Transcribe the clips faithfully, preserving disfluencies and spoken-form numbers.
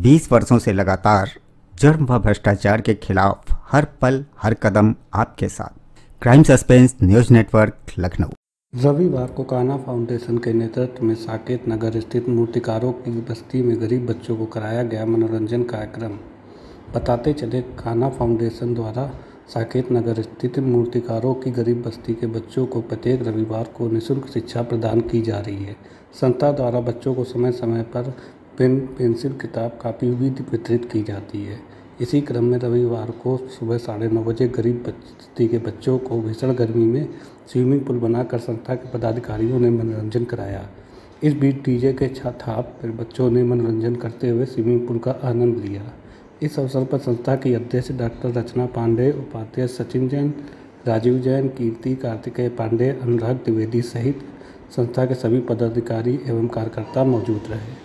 बीस वर्षों से लगातार जुर्म व भ्रष्टाचार के खिलाफ हर पल हर कदम आपके साथ। Crime suspense news network Lucknow. रविवार को कान्हा फाउंडेशन के नेतृत्व में साकेत नगर स्थित मूर्तिकारों की बस्ती में गरीब बच्चों को कराया गया मनोरंजन कार्यक्रम। बताते चले, कान्हा फाउंडेशन द्वारा साकेत नगर स्थित मूर्तिकारों की गरीब बस्ती के बच्चों को प्रत्येक रविवार को निःशुल्क शिक्षा प्रदान की जा रही है। संस्था द्वारा बच्चों को समय समय पर पेन, पेंसिल, किताब, कापी वितरित की जाती है। इसी क्रम में रविवार को सुबह साढ़े नौ बजे गरीब बस्ती के बच्चों को भीषण गर्मी में स्विमिंग पूल बनाकर संस्था के पदाधिकारियों ने मनोरंजन कराया। इस बीच डीजे के थाप पर बच्चों ने मनोरंजन करते हुए स्विमिंग पूल का आनंद लिया। इस अवसर पर संस्था की अध्यक्ष डॉक्टर रचना पांडे, उपाध्यक्ष सचिन जैन, राजीव जैन, कीर्ति, कार्तिकेय पांडे, अनुराग द्विवेदी सहित संस्था के सभी पदाधिकारी एवं कार्यकर्ता मौजूद रहे।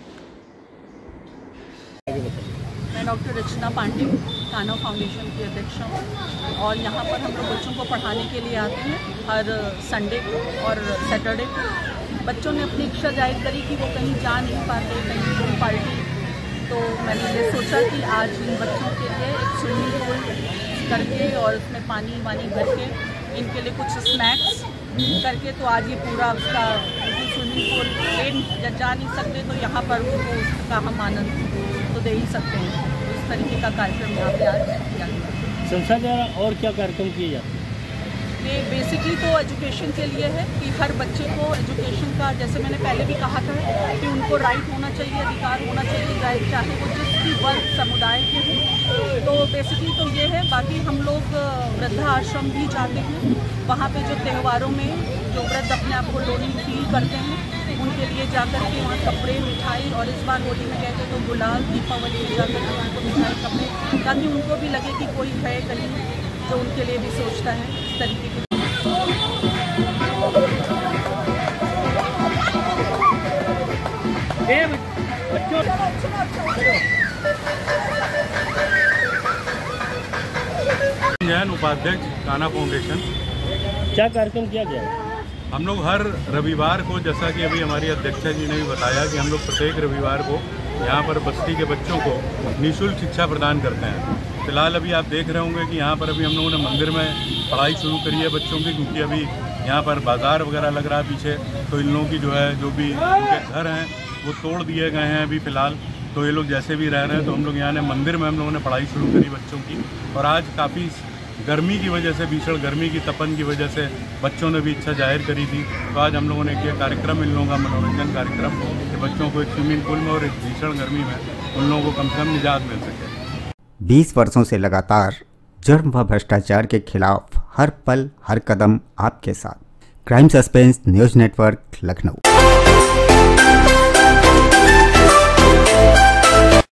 मैं डॉक्टर रचना पांडे, कान्हा फाउंडेशन की अध्यक्ष हूँ और यहाँ पर हम लोग बच्चों को पढ़ाने के लिए आते हैं हर संडे को और सैटरडे को। बच्चों ने अपनी इच्छा जाहिर करी कि वो कहीं जा नहीं पाते, कहीं पार्टी, तो मैंने ये सोचा कि आज इन बच्चों के लिए एक स्विमिंग पूल करके और उसमें पानी वानी भर के इनके लिए कुछ स्नैक्स करके, तो आज ये पूरा उसका स्विमिंग पूल प्लेन जब जा नहीं सकते तो यहाँ पर उनको उसका हम आनंद तो दे ही सकते हैं। इस तरीके का कार्यक्रम यहाँ पे आज किया गया। संस्था द्वारा और क्या कार्यक्रम किए जाते हैं? ये बेसिकली तो एजुकेशन के लिए है कि हर बच्चे को एजुकेशन का, जैसे मैंने पहले भी कहा था कि उनको राइट होना चाहिए, अधिकार होना चाहिए, चाहे वो जिस भी वर्ग समुदाय के हों। तो बेसिकली तो ये है। बाकी हम लोग वृद्धा आश्रम भी जाते हैं, वहाँ पे जो त्योहारों में जो वृद्ध अपने आप को लोनली फील करते हैं उनके लिए जाकर के वहाँ कपड़े, मिठाई, और इस बार होली में गए थे तो गुलाल, दीपावली में जाकर के उनको मिठाई, कपड़े, ताकि उनको भी लगे कि कोई है कहीं जो उनके लिए भी सोचता है। इस तरीके के जैन, उपाध्यक्ष कान्हा फाउंडेशन। क्या कार्यक्रम किया गया है? हम लोग हर रविवार को, जैसा कि अभी हमारी अध्यक्षा जी ने भी बताया, कि हम लोग प्रत्येक रविवार को यहाँ पर बस्ती के बच्चों को निःशुल्क शिक्षा प्रदान करते हैं। फिलहाल अभी आप देख रहे होंगे कि यहाँ पर अभी हम लोगों ने मंदिर में पढ़ाई शुरू करी है बच्चों की, क्योंकि अभी यहाँ पर बाज़ार वगैरह लग रहा है पीछे, तो इन लोगों की जो है जो भी उनके घर हैं वो तोड़ दिए गए हैं अभी फ़िलहाल। तो ये लोग जैसे भी रह रहे हैं, तो हम लोग यहाँ ने मंदिर में हम लोगों ने पढ़ाई शुरू करी बच्चों की। और आज काफ़ी गर्मी की वजह से, भीषण गर्मी की तपन की वजह से बच्चों ने भी इच्छा जाहिर करी थी, तो आज हम लोगों ने किया कार्यक्रम, इन लोगों का मनोरंजन कार्यक्रम, कि बच्चों को एक स्विमिंग पूल में और एक भीषण गर्मी में उन लोगों को कम से कम निजात मिल सके। बीस वर्षों से लगातार जुर्म व भ्रष्टाचार के खिलाफ हर पल हर कदम आपके साथ। Crime suspense news network Lucknow.